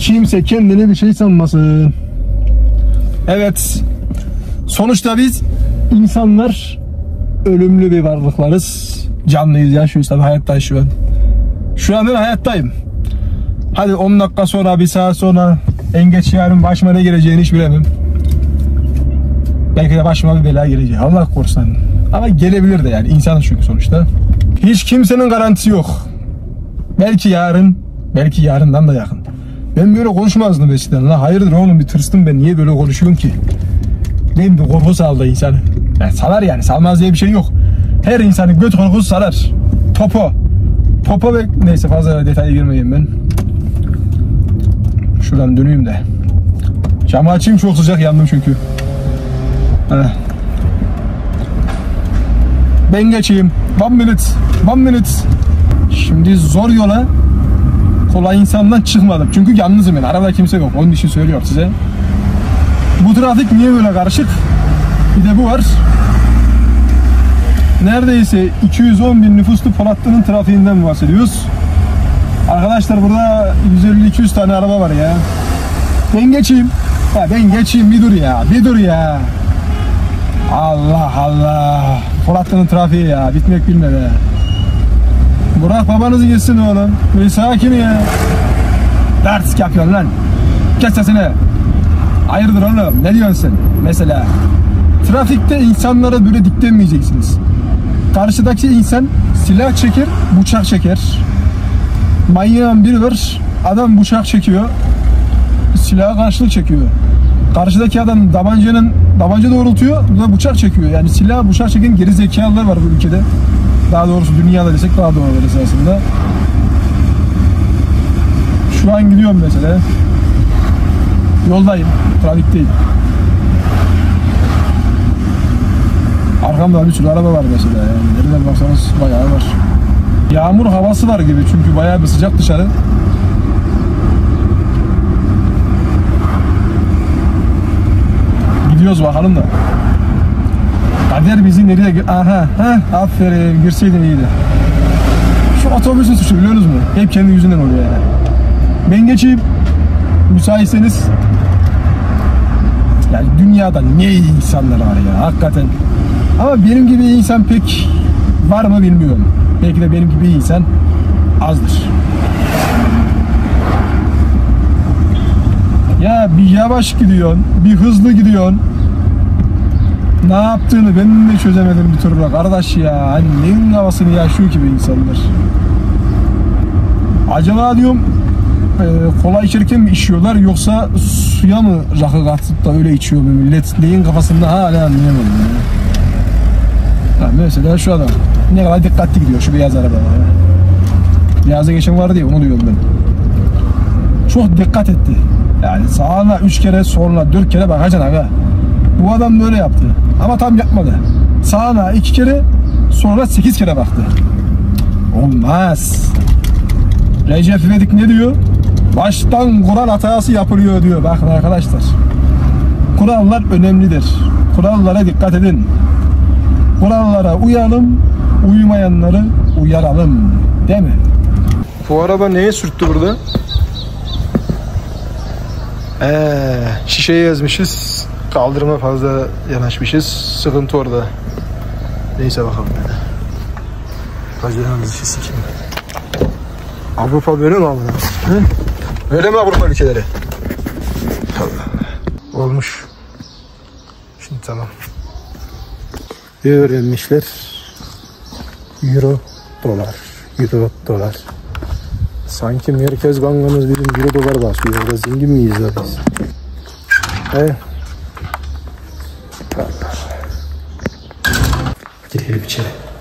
Kimse kendine bir şey sanmasın. Evet. Sonuçta biz insanlar ölümlü bir varlıklarız. Canlıyız, yaşıyoruz tabii, hayattayız şu an. Şu an ben hayattayım. Hadi 10 dakika sonra, 1 saat sonra, en geç yarın başıma ne geleceğini hiç bilemem. Belki de başıma bir bela gelecek. Allah korusun. Ama gelebilir de yani. İnsanız çünkü sonuçta. Hiç kimsenin garantisi yok. Belki yarın, belki yarından da yakın. Ben böyle konuşmazdım eskiden. La hayırdır oğlum, bir tırstım ben. Niye böyle konuşuyorsun ki? Benim bir korku saldı insanı. Yani salar yani. Salmaz diye bir şey yok. Her insanın göt korkusu sarar. Popo ve neyse, fazla detaya girmeyeyim ben. Şuradan döneyim de. Camı açayım, çok sıcak, yandım çünkü. Ben geçeyim. 1 minute. Şimdi zor yola kolay insandan çıkmadım. Çünkü yalnızım ben. Arabada kimse yok. Onun için söylüyorum size. Bu trafik niye böyle karışık? Bir de bu var. Neredeyse 210.000 nüfuslu Polatlı'nın trafiğinden bahsediyoruz. Arkadaşlar burada 150-200 tane araba var ya. Ben geçeyim. Bir dur ya. Allah Allah. Polatlı'nın trafiği ya. Bitmek bilmedi. Burak babanızı geçsin oğlum. Bir sakin ya. Ders yapıyorsun lan. Kes sesini. Hayırdır oğlum? Ne diyorsun sen? Mesela trafikte insanlara böyle diklenmeyeceksiniz. Karşıdaki insan silah çeker, bıçak çeker. Manyağın biri var. Adam bıçak çekiyor. Silaha karşılık çekiyor. Karşıdaki adam tabanca doğrultuyor, bu da bıçak çekiyor. Yani silah, bıçak çeken geri zekalılar var bu ülkede. Daha doğrusu dünyada desek daha doğru olur esasında. Şu an gidiyorum mesela. Yoldayım, trafikteyim. Arkamda bir sürü araba var mesela. Yani nereden baksanız bayağı var. Yağmur havası var gibi çünkü bayağı bir sıcak dışarı. Gidiyoruz bakalım da. Kader bizi nereye... Aha, aferin, girseydin iyiydi. Şu otobüsün suçu biliyorsunuz mu? Hep kendi yüzünden oluyor yani. Ben geçeyim. Müsaitseniz. Yani dünyada ne iyi insanlar var ya, hakikaten. Ama benim gibi insan pek var mı bilmiyorum. Belki de benim gibi insan azdır. Ya bir yavaş gidiyorsun, bir hızlı gidiyorsun. Ne yaptığını ben de çözemedim bir türlü kardeş ya. Hani neyin havasını yaşıyor gibi insanlar. Acaba diyorum kola içerken mi içiyorlar yoksa suya mı rakı katıp da öyle içiyor bu millet? Neyin kafasında hala anlayamadım ya. Mesela şu adam ne kadar dikkatli gidiyor şu beyaz araba. Beyaza geçen vardı ya, onu diyorum ben. Çok dikkat etti. Yani sağına 3 kere, soluna 4 kere bakacaksın aga. Bu adam böyle yaptı. Ama tam yapmadı. Sağına 2 kere, sonra 8 kere baktı. Olmaz. Recep İvedik ne diyor? Baştan kural hatası yapılıyor diyor. Bakın arkadaşlar. Kurallar önemlidir. Kurallara dikkat edin. Kurallara uyalım, uymayanları uyaralım. Değil mi? Bu araba neye sürttü burada? Şişeyi ezmişiz. Kaldırıma fazla yanaşmışız. Sıkıntı orada. Neyse bakalım. Bacanağın şişesi kim? Avrupa böyle mi abone? Böyle mi Avrupa ülkeleri? Allah. Olmuş. Şimdi tamam. Öğrenmişler. Euro, dolar. Euro, dolar. Sanki Merkez Bankamız bizim euro dolar basıyor. Orada zengin miyiz zaten? Gidelim içeri.